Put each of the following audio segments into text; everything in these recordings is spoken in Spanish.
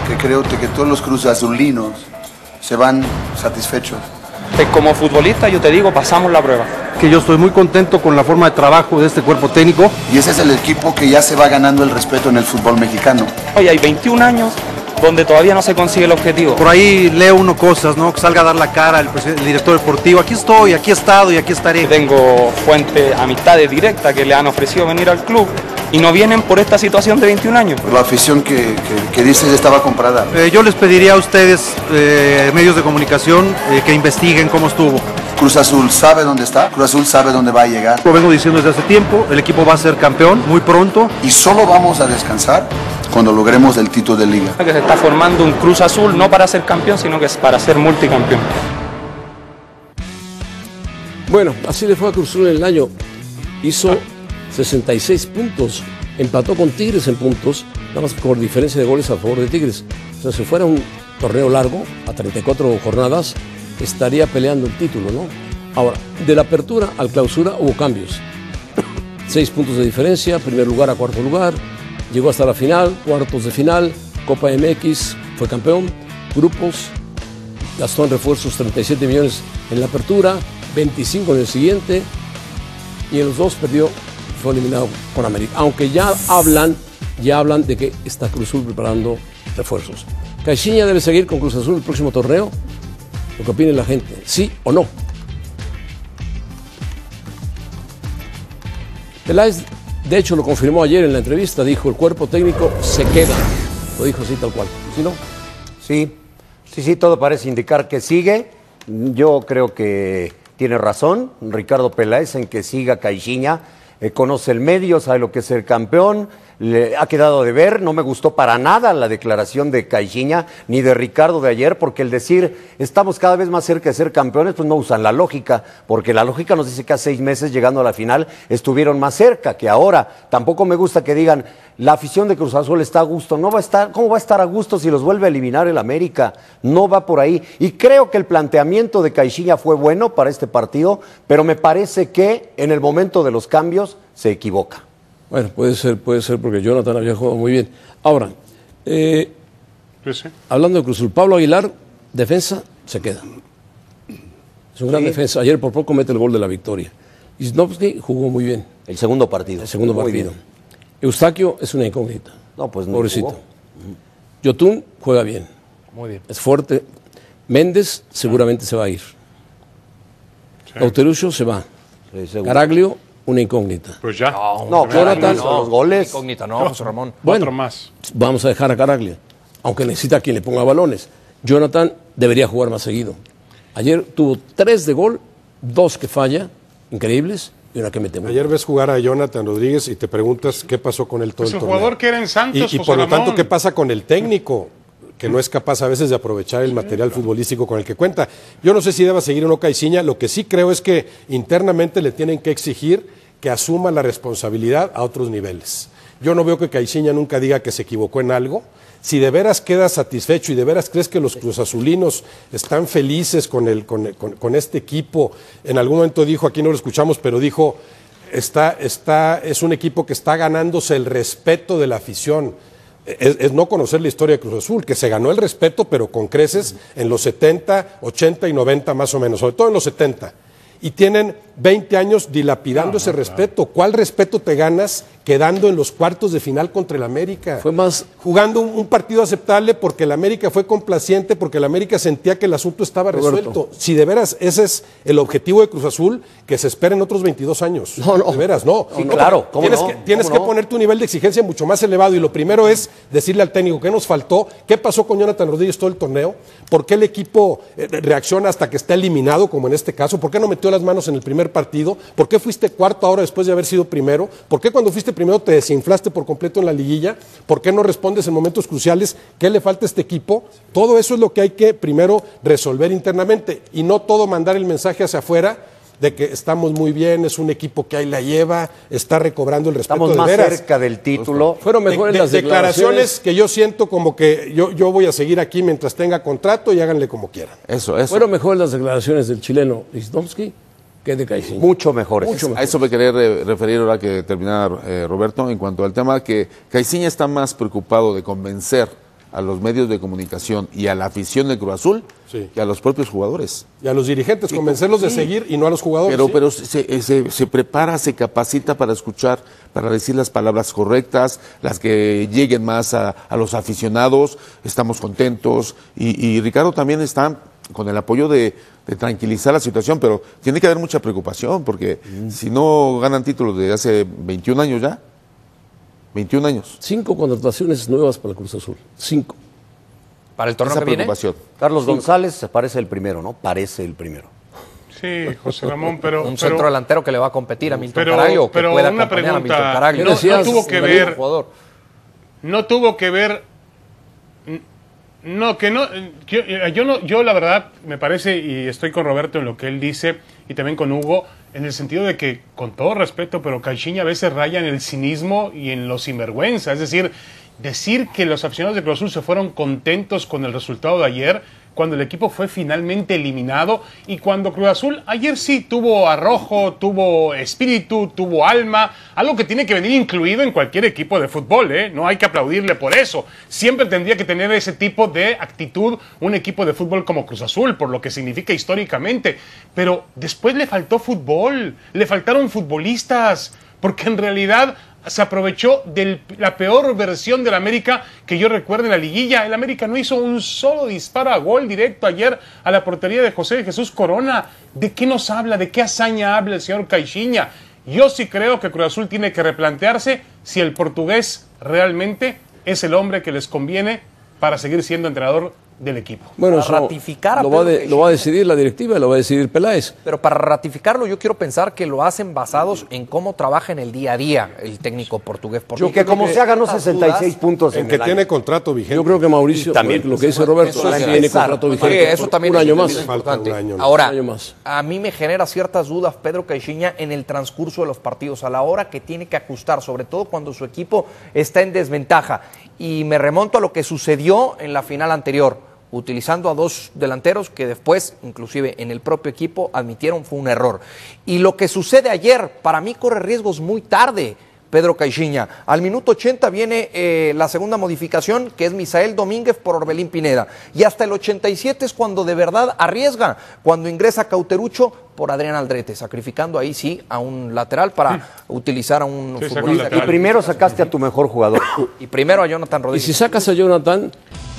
que creo que todos los Cruz Azulinos se van satisfechos. Como futbolista, yo te digo, pasamos la prueba. Que yo estoy muy contento con la forma de trabajo de este cuerpo técnico. Y ese es el equipo que ya se va ganando el respeto en el fútbol mexicano. Hoy hay 21 años donde todavía no se consigue el objetivo. Por ahí leo uno cosas, ¿no? Que salga a dar la cara el director deportivo. Aquí estoy, aquí he estado y aquí estaré. Tengo fuentes, amistades directas que le han ofrecido venir al club y no vienen por esta situación de 21 años. La afición que dice estaba comprada. Yo les pediría a ustedes, medios de comunicación, que investiguen cómo estuvo. Cruz Azul sabe dónde está, Cruz Azul sabe dónde va a llegar. Lo vengo diciendo desde hace tiempo, el equipo va a ser campeón muy pronto. Y solo vamos a descansar cuando logremos el título de liga. Que se está formando un Cruz Azul no para ser campeón, sino que es para ser multicampeón. Bueno, así le fue a Cruz Azul en el año. Hizo 66 puntos, empató con Tigres en puntos, nada más por diferencia de goles a favor de Tigres. O sea, si fuera un torneo largo, a 34 jornadas, estaría peleando el título, ¿no? Ahora, de la apertura al clausura hubo cambios. 6 puntos de diferencia, primer lugar a cuarto lugar, llegó hasta la final, cuartos de final, Copa MX, fue campeón, grupos, gastó en refuerzos 37 millones en la apertura, 25 en el siguiente, y en los dos perdió, fue eliminado con América. Aunque ya hablan de que está Cruz Azul preparando refuerzos. Caixinha debe seguir con Cruz Azul el próximo torneo. Lo que opine la gente, ¿sí o no? Peláez, de hecho, lo confirmó ayer en la entrevista, dijo, el cuerpo técnico se queda. Lo dijo así tal cual, ¿sí no? Sí, todo parece indicar que sigue. Yo creo que tiene razón Ricardo Peláez en que siga Caixinha. Conoce el medio, sabe lo que es ser campeón. Le ha quedado de ver, no me gustó para nada la declaración de Caixinha ni de Ricardo de ayer, porque el decir estamos cada vez más cerca de ser campeones, pues no usan la lógica, porque la lógica nos dice que hace 6 meses llegando a la final estuvieron más cerca que ahora. Tampoco me gusta que digan la afición de Cruz Azul está a gusto, no va a estar, ¿cómo va a estar a gusto si los vuelve a eliminar el América? No va por ahí. Y creo que el planteamiento de Caixinha fue bueno para este partido, pero me parece que en el momento de los cambios se equivoca. Bueno, puede ser porque Jonathan había jugado muy bien. Ahora, hablando de Cruz Azul, Pablo Aguilar, defensa, se queda. Es un gran defensa. Ayer por poco mete el gol de la victoria. Wisnowski jugó muy bien. El segundo partido. Eustaquio es una incógnita. No, pues no. Pobrecito. Yotun juega bien. Muy bien. Es fuerte. Méndez seguramente se va a ir. Cauterucho se va. Sí, Caraglio, una incógnita. Pues ya. No, Jonathan, los goles. Incógnita, no, José Ramón. Bueno, 4 más. Vamos a dejar a Caraglio, aunque necesita a quien le ponga balones. Jonathan debería jugar más seguido. Ayer tuvo 3 de gol, 2 que falla, increíbles, y una que mete muy. Ayer ves jugar a Jonathan Rodríguez y te preguntas qué pasó con él todo Pues el el torneo. jugador que era en Santos, Y José por lo Ramón. tanto, ¿qué pasa con el técnico? Que no es capaz a veces de aprovechar el material futbolístico con el que cuenta. Yo no sé si deba seguir o no Caixinha, lo que sí creo es que internamente le tienen que exigir que asuma la responsabilidad a otros niveles. Yo no veo que Caixinha nunca diga que se equivocó en algo. Si de veras quedas satisfecho y de veras crees que los cruzazulinos están felices con este equipo, en algún momento dijo, aquí no lo escuchamos, pero dijo, es un equipo que está ganándose el respeto de la afición. Es no conocer la historia de Cruz Azul, que se ganó el respeto, pero con creces en los 70, 80 y 90 más o menos, sobre todo en los 70. Y tienen 20 años dilapidando ese respeto. ¿Cuál respeto te ganas quedando en los cuartos de final contra el América? Fue más jugando un partido aceptable porque el América fue complaciente, porque el América sentía que el asunto estaba resuelto. Si de veras ese es el objetivo de Cruz Azul, que se esperen otros 22 años. No. De veras, no. Sí, claro. Tienes que poner tu nivel de exigencia mucho más elevado, y lo primero es decirle al técnico qué nos faltó, qué pasó con Jonathan Rodríguez todo el torneo, por qué el equipo reacciona hasta que está eliminado, como en este caso, por qué no metió las manos en el primer partido, por qué fuiste cuarto ahora después de haber sido primero, por qué cuando fuiste primero te desinflaste por completo en la liguilla, por qué no respondes en momentos cruciales, qué le falta a este equipo. Todo eso es lo que hay que primero resolver internamente, y no todo mandar el mensaje hacia afuera de que estamos muy bien, es un equipo que ahí la lleva, está recobrando el respeto. Estamos de más veras. cerca del título. Fueron mejores las declaraciones que yo siento como que yo voy a seguir aquí mientras tenga contrato y háganle como quieran. Eso. Fueron mejores las declaraciones del chileno Wisnowski que de Caixinha. Mucho mejores. A eso me quería referir ahora que terminar, Roberto, en cuanto al tema que Caixinha está más preocupado de convencer a los medios de comunicación y a la afición del Cruz Azul Sí. que a los propios jugadores. Y a los dirigentes, convencerlos de seguir y no a los jugadores. Pero, ¿sí? pero se prepara, se capacita para escuchar, para decir las palabras correctas, las que lleguen más a los aficionados. Estamos contentos y Ricardo también está con el apoyo de tranquilizar la situación, pero tiene que haber mucha preocupación porque si no ganan títulos de hace 21 años ya, 21 años. 5 contrataciones nuevas para el Cruz Azul. 5. Para el torneo Esa que viene. preocupación. Carlos González parece el primero, ¿no? Parece el primero. Sí, José Ramón, pero... Un centro delantero que le va a competir a Milton pero- Caraglio, o que pero pueda una acompañar a pregunta, Milton Caraglio. no tuvo que David, ver- jugador. No tuvo que ver... No, que no... Yo la verdad me parece, y estoy con Roberto en lo que él dice, y también con Hugo, en el sentido de que, con todo respeto, pero Caixinha a veces raya en el cinismo y en lo sinvergüenza. Es decir que los aficionados de Cruz Azul se fueron contentos con el resultado de ayer, cuando el equipo fue finalmente eliminado y cuando Cruz Azul ayer sí tuvo arrojo, tuvo espíritu, tuvo alma, algo que tiene que venir incluido en cualquier equipo de fútbol, ¿eh? No hay que aplaudirle por eso. Siempre tendría que tener ese tipo de actitud un equipo de fútbol como Cruz Azul, por lo que significa históricamente. Pero después le faltó fútbol, le faltaron futbolistas, porque en realidad se aprovechó de la peor versión del América que yo recuerdo en la liguilla. El América no hizo un solo disparo a gol directo ayer a la portería de José Jesús Corona. ¿De qué nos habla? ¿De qué hazaña habla el señor Caixinha? Yo sí creo que Cruz Azul tiene que replantearse si el portugués realmente es el hombre que les conviene para seguir siendo entrenador del equipo. Bueno, Para eso ratificar a lo va, Pedro lo va a decidir la directiva y lo va a decidir Peláez. Pero para ratificarlo, yo quiero pensar que lo hacen basados en cómo trabaja en el día a día el técnico portugués. Porque Yo que como se ganó 66 puntos En en que el tiene año. contrato vigente. Yo creo que Mauricio, Y también, lo que dice Roberto, eso es tiene empezar. contrato Sí, vigente eso por también un es año también más. es Falta importante. un año más. Ahora, Un año más. a mí me genera ciertas dudas Pedro Caixinha en el transcurso de los partidos, a la hora que tiene que ajustar, sobre todo cuando su equipo está en desventaja. Y me remonto a lo que sucedió en la final anterior, utilizando a dos delanteros que después, inclusive en el propio equipo, admitieron fue un error. Y lo que sucede ayer, para mí corre riesgos muy tarde, Pedro Caixinha. Al minuto 80 viene la segunda modificación, que es Misael Domínguez por Orbelín Pineda. Y hasta el 87 es cuando de verdad arriesga, cuando ingresa Cauterucho por Adrián Aldrete, sacrificando ahí sí a un lateral para utilizar a un Sí, sacó futbolista. un lateral. Y primero sacaste a tu mejor jugador. Y primero a Jonathan Y Rodríguez. si sacas a Jonathan,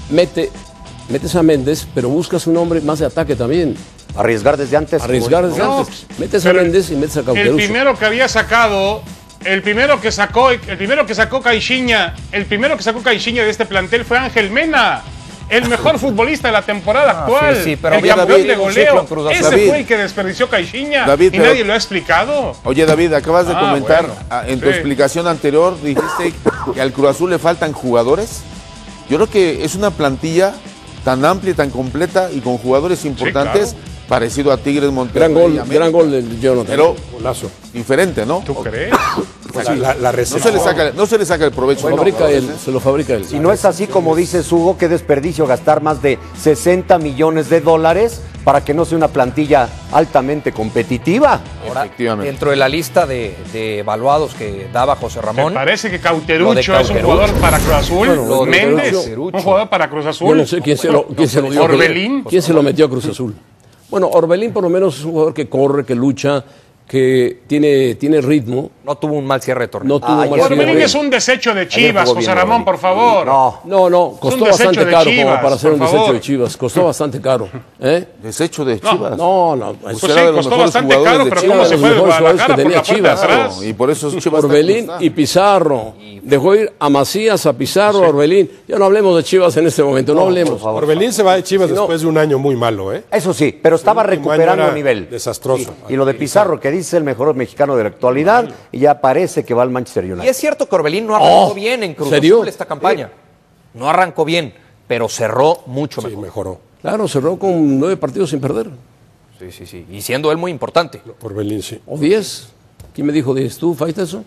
metes a Méndez, pero buscas un hombre más de ataque también. Arriesgar desde antes. Arriesgar desde No, antes. Metes a pero Méndez y metes a El Cauterucho. primero que había sacado, el primero que sacó Caixinha de este plantel fue Ángel Mena, el mejor futbolista de la temporada actual, sí, pero el había campeón David, de un ciclo en goleo. Cruz Azul. Ese David. fue el que desperdició Caixinha David, y pero- nadie lo ha explicado. Oye, David, acabas de comentar bueno, en tu sí. explicación anterior, dijiste que al Cruz Azul le faltan jugadores. Yo creo que es una plantilla tan amplia y tan completa y con jugadores importantes, claro. parecido a Tigres, Monterrey, América, Gran gol de Jonathan. pero Golazo. diferente, ¿no? ¿Tú crees? Pues la No recepción. se le saca el provecho. Se lo fabrica él, se lo fabrica él. Si no es así como dices, Hugo, qué desperdicio gastar más de 60 millones de dólares para que no sea una plantilla altamente competitiva. Ahora, Efectivamente. dentro de la lista de evaluados que daba José Me Ramón, parece que Lo de Cauterucho es un Cauterucho. jugador para Cruz Azul. Bueno, lo de Méndez, Cauterucho. un jugador para Cruz Azul. Yo no sé quién se lo dio. Orbelín. ¿Quién se lo metió a Cruz Azul? Bueno, Orbelín por lo menos es un jugador que corre, que lucha, que tiene ritmo. no tuvo un mal cierre de torneo. No tuvo mal Orbelín cierre. es un desecho de Chivas, jugó José bien Ramón, Orbelín. por favor. No, Costó Es un desecho bastante de caro Chivas, como para hacer un por desecho favor. de Chivas. Costó bastante caro. ¿Eh? Desecho de Chivas. No. Pues Era sí, de los costó mejores bastante jugadores caro, de pero Chivas. ¿cómo se Los fue de mejores jugadores Guadalajara que por la tenía puerta de Chivas. atrás? Y por eso Chivas Orbelín está como y Pizarro. Dejó ir a Macías, a Pizarro, a Orbelín. Ya no hablemos de Chivas en este momento, no hablemos. Orbelín se va de Chivas Si no- después de un año muy malo, ¿eh? Eso sí, pero estaba El último recuperando año era nivel. desastroso. Y lo de Pizarro, que dice el mejor mexicano de la actualidad, y ya parece que va al Manchester Y United. es cierto que Orbelín no arrancó bien en Cruz ¿serio? Azul esta campaña. No arrancó bien, pero cerró mucho Sí, mejor. mejoró. Claro, cerró con 9 partidos sin perder. Sí. Y siendo él muy importante. Orbelín, sí. O 10. ¿Quién me dijo 10? ¿Tú, Faita, eso?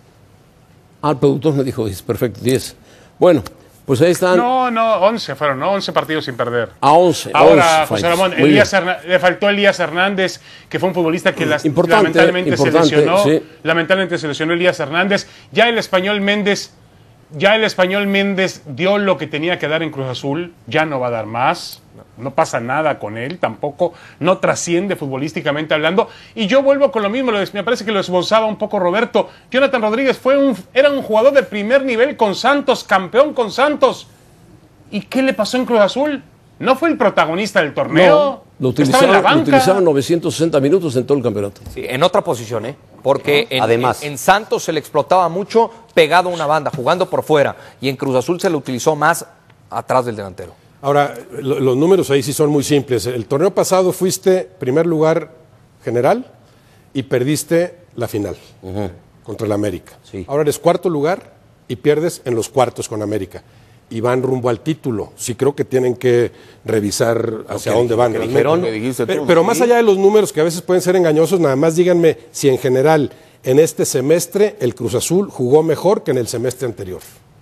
Ah, el productor me dijo 10. Perfecto, 10. Bueno, pues ahí están No, 11 fueron, ¿no? 11 partidos sin perder. a 11. Ahora, 11 José Faitas. Ramón, Muy bien. le faltó Elías Hernández, que fue un futbolista que Importante, lamentablemente se importante, lesionó. sí. Lamentablemente se lesionó Elías Hernández. Ya el español Méndez Ya el español Méndez dio lo que tenía que dar en Cruz Azul, ya no va a dar más, no pasa nada con él, tampoco, no trasciende futbolísticamente hablando. Y yo vuelvo con lo mismo, me parece que lo esbozaba un poco Roberto. Jonathan Rodríguez era un jugador de primer nivel con Santos, campeón con Santos. ¿Y qué le pasó en Cruz Azul? ¿No fue el protagonista del torneo? No, Estaba en la banca. lo utilizaban 960 minutos en todo el campeonato. Sí, en otra posición, ¿eh? Porque Además. en Santos se le explotaba mucho pegado a una banda, jugando por fuera. Y en Cruz Azul se le utilizó más atrás del delantero. Ahora, los números ahí sí son muy simples. El torneo pasado fuiste primer lugar general y perdiste la final contra el América. Sí. Ahora eres cuarto lugar y pierdes en los cuartos con América. Y van rumbo al título. Sí creo que tienen que revisar hacia dónde van. que realmente. dijeron. Lo que dijiste tú. Pero más allá de los números que a veces pueden ser engañosos, nada más díganme si en general en este semestre el Cruz Azul jugó mejor que en el semestre anterior.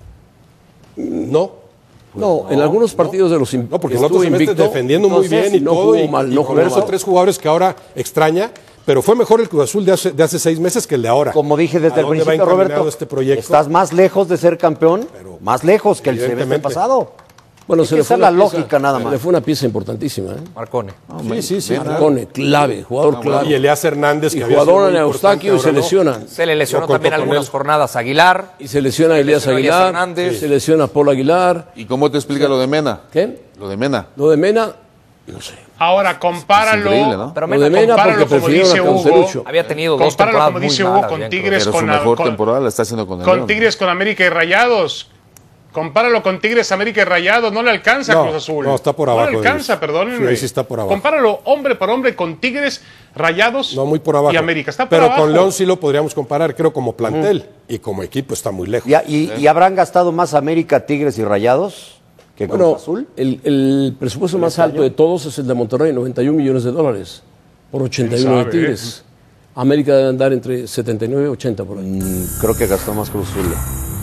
No. No, en algunos partidos de los No, porque estuvo nosotros semestres defendiendo muy entonces, bien y no todo, jugó y, mal, y no con jugó esos mal. 3 jugadores que ahora extraña, pero fue mejor el Cruz Azul de hace 6 meses que el de ahora. Como dije desde ¿A el dónde va principio, encaminado Roberto, este proyecto? estás más lejos de ser campeón, más lejos que el semestre Evidentemente. pasado. Bueno, Es que esa es la lógica nada más. Le fue una pieza importantísima, ¿eh? Marcone. Sí. Marcone, clave, jugador clave. Y Elias Hernández, Y que había sido jugador muy en Eustaquio y importante, se ahora no. lesiona. Se le lesionó Yo también contó con algunas él. jornadas Aguilar. Y se lesiona a Elías lesionó a Elías Aguilar. Hernández. Se lesiona a Paul Aguilar. ¿Y cómo te explica lo de Mena? ¿Qué? Lo de Mena. Lo de Mena, no sé. Ahora, compáralo. Es increíble, ¿no? Pero Lo de Mena compáralo porque como prefirieron dice a Hugo. Cauterucho. había tenido dos Compáralo, temporadas como muy dice malas Hugo, con bien, Tigres, Pero su con, mejor con- temporada la está haciendo con el con León. Tigres, con América y Rayados. Compáralo con Tigres, América y Rayados. No le alcanza a No, Cruz Azul. no, está por abajo No le de alcanza, ellos. perdónenme. Sí, ahí sí está por abajo. Compáralo hombre por hombre con Tigres, Rayados No, muy por abajo. y América. Está por pero abajo. con León sí lo podríamos comparar, creo, como plantel. Y como equipo está muy lejos. ¿Y habrán gastado más América, Tigres y Rayados que Cruz Bueno, Azul? el presupuesto más alto de todos es el de Monterrey, 91 millones de dólares por 81 de sabe, Tigres. América debe andar entre 79 y 80 por ahí. Creo que gastó más Cruz Azul.